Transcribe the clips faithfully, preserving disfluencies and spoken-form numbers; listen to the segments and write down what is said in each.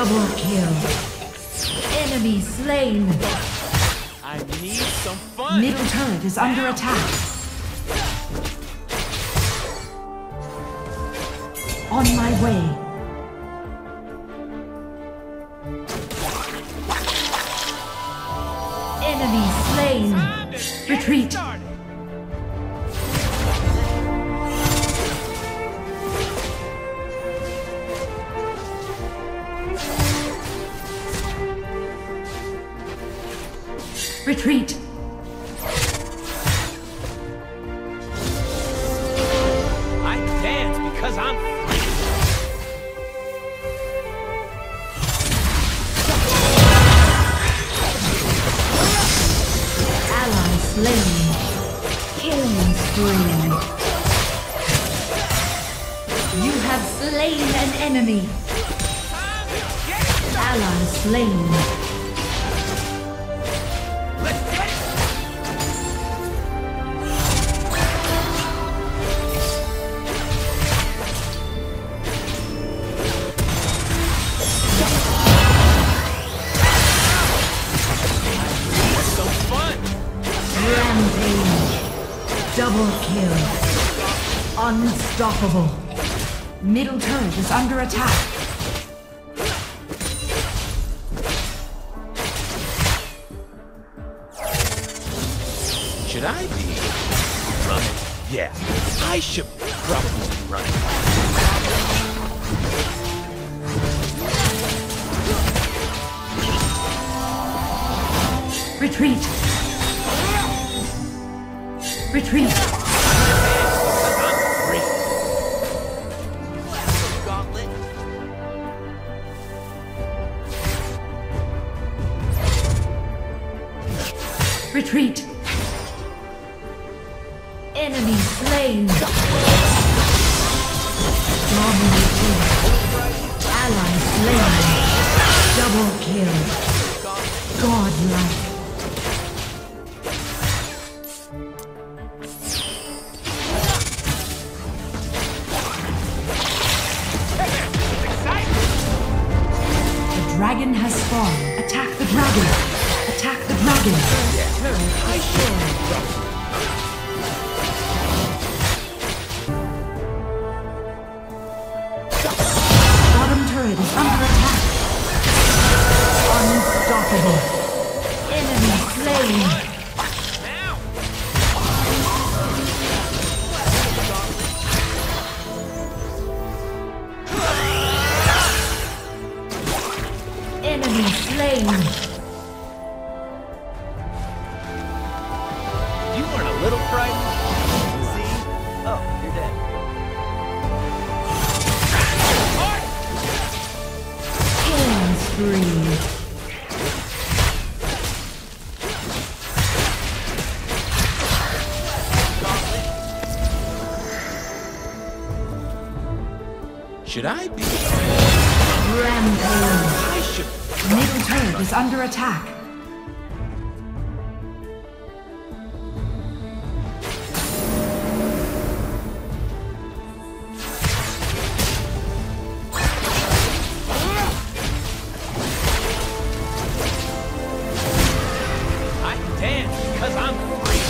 Double kill. Enemy slain. I need some fun. Middle turret is under attack. On my way. Enemy slain. Retreat. Retreat. I dance because I'm free. Ally slain. Killing spree. You have slain an enemy. Ally slain. Double kill. Unstoppable. Middle turret is under attack. Should I be running? Yeah, I should probably be running. Retreat. Retreat. Retreat. Enemy slain. Dominating. Ally slain. Double kill. Godlike. Dragon has spawned. Attack the dragon. Attack the dragon. Turret destroyed. Bottom turret is under attack. Unstoppable. Enemy slain. Enemy slain. You weren't a little frightened? See? Oh, you're dead. Killing spree. Should I be? Rampage. I should. Middle turret is under attack. I dance because I'm free.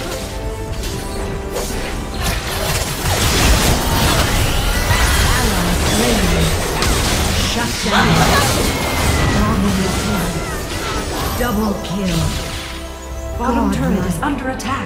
Ally slain. Shut down. Double kill. Bottom God turret is under attack.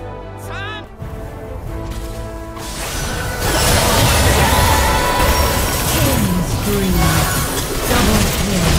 Killing spree. Double kill.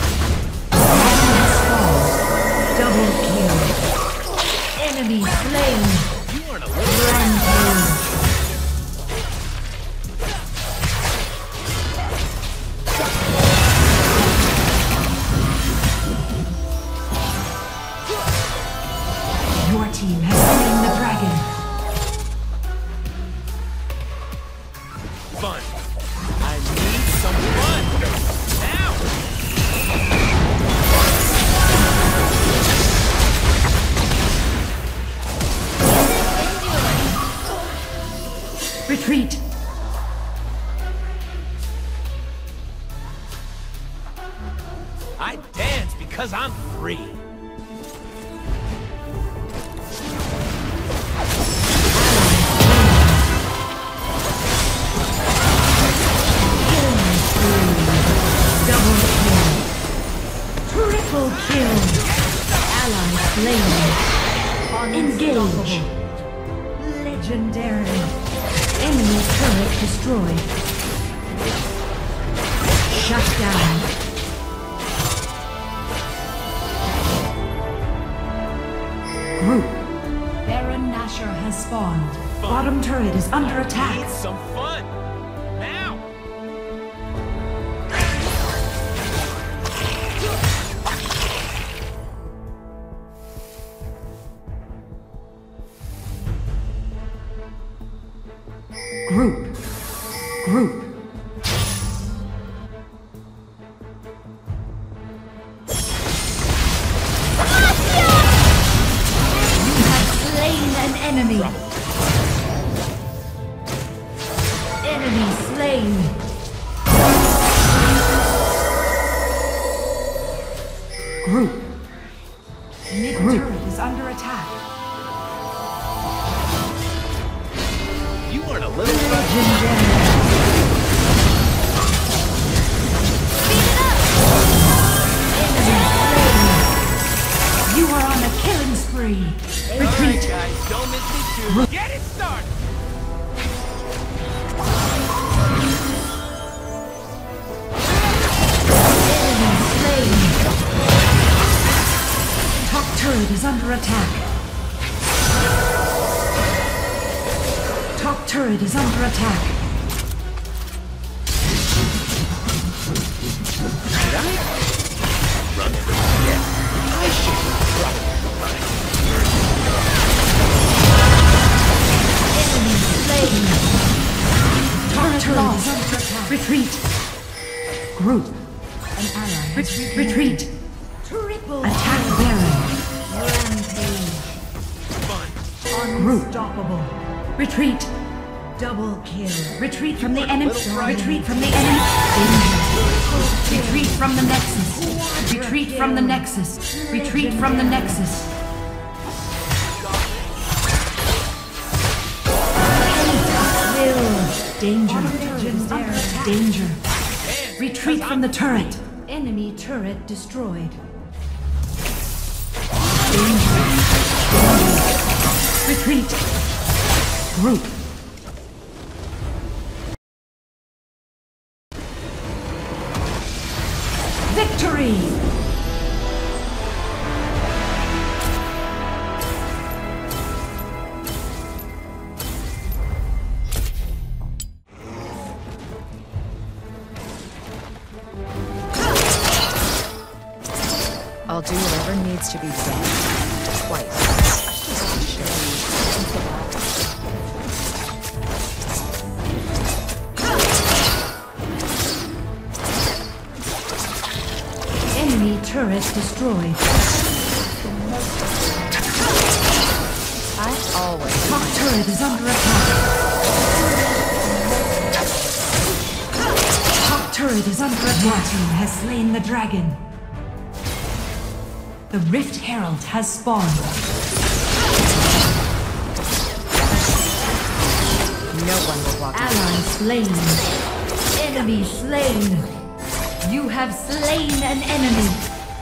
Double kill. Enemy slain. You weren't a little. Rampage. Your team has spree. Double kill. Triple kill. Ally slain. Engage. Legendary. Enemy turret destroyed. Shut down. Group. Baron Nashor has spawned. Bottom turret is under attack. Need some fun. Now. Group. Group. You have slain an enemy. Enemy slain. Group. Mid turret is under attack. You weren't a little Legendary. Enemy slain. You are on a killing spree. Retreat. Alright, guys, don't miss me too. Get it started. Enemy slain. Top turret is under attack. Top turret is under attack. Did I? Run. Yeah. I should drop it. Enemy slain. Top turret is under attack. Retreat. Group. An ally. Retreat. Retreat. Triple. Attack Baron. Rampage. Fun. Unstoppable. Retreat. Double kill. Retreat from the enemy. little Retreat from the enemy. Danger. Retreat from the nexus. Retreat from the nexus. Retreat from the nexus. Danger. Danger. Retreat from the turret. Enemy turret destroyed. Danger. Retreat. Group. Victory! I'll do whatever needs to be done. Twice. Enemy turret destroyed. I always. Top turret is under attack. Top turret is under attack. Your team has slain the dragon. The Rift Herald has spawned. No one will walk. Ally slain. Enemy slain. You have slain an enemy.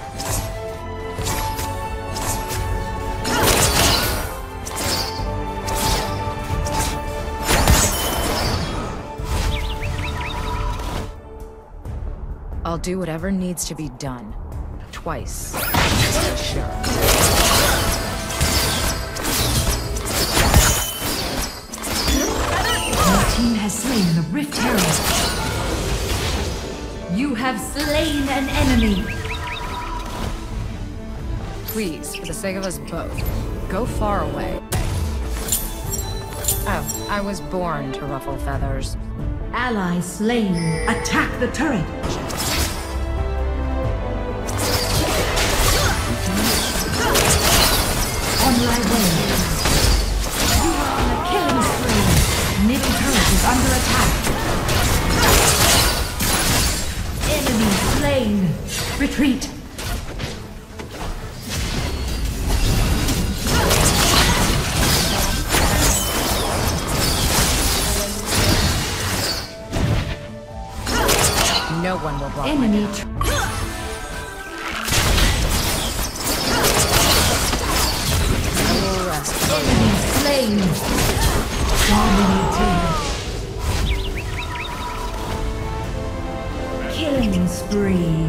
I'll do whatever needs to be done. Twice. Sure. Your team has slain the Rift Herald. You have slain an enemy. Please, for the sake of us both, go far away. Oh, I was born to ruffle feathers. Ally slain. Attack the turret. On my way. You are on a killing spree. Mid turret is under attack. Enemy slain. Retreat. Enemy. tr- Enemy slain. Dominating. Killing spree.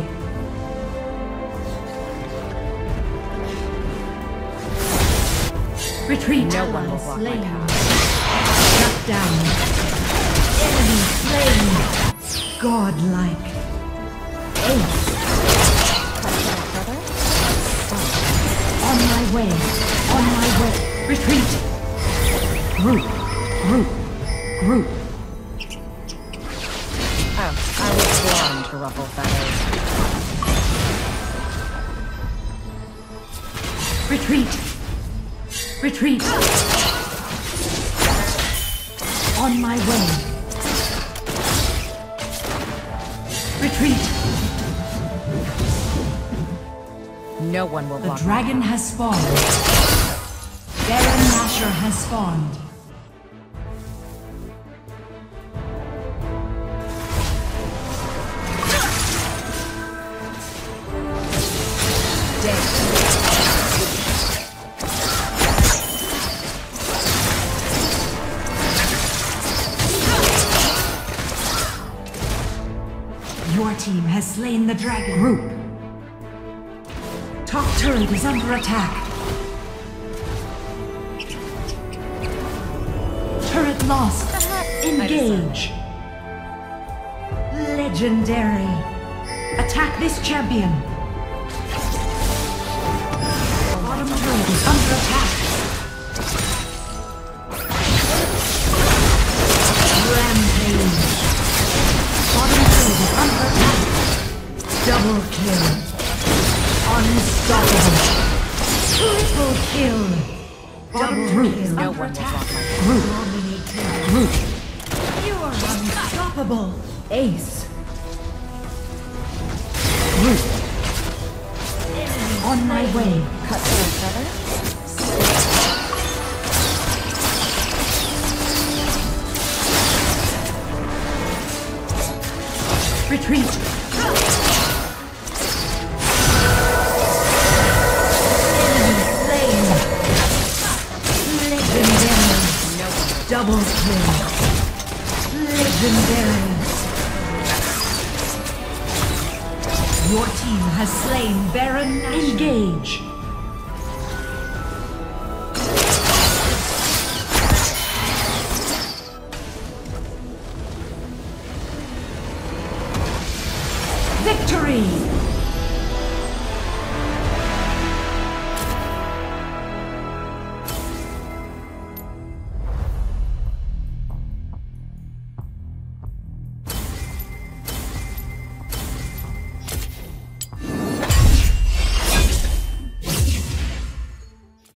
Retreat. No one will block my slain. path. Shut down. Enemy slain. Godlike. Ace. On my way. On my way. Retreat. Group. Group. Group. Oh, I was born to ruffle feathers. Retreat. Retreat. On my way. Retreat. No one will The block my dragon has spawned. Baron Nashor has spawned. Your team has slain the dragon. Group. Top turret is under attack. Turret lost. Engage. Legendary. Attack this champion. Bottom turret is under attack. Rampage. Bottom turret is under attack. Double kill. Unstoppable. Triple kill. Bottom group is No under one will attack. block my Group. Group. You are unstoppable. Ace. Group. On my way. cut for a feather. Retreat. Double kill. Legendary. Your team has slain Baron Nashor. Engage. Victory!